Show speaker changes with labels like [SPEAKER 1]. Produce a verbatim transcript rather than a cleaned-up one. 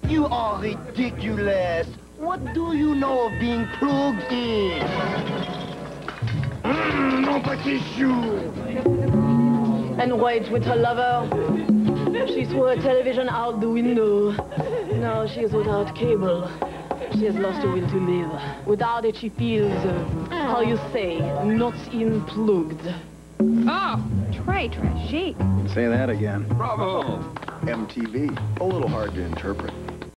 [SPEAKER 1] You are ridiculous. What do you know of being plugged in? Mmm, mon petit chou.
[SPEAKER 2] Enraged with her lover, she threw her television out the window. Now she is without cable. She has lost her will to live. Without it, she feels, uh, how you say, not unplugged.
[SPEAKER 3] Oh, très tragique.
[SPEAKER 4] Say that again.
[SPEAKER 5] Bravo!
[SPEAKER 4] M T V. A little hard to interpret.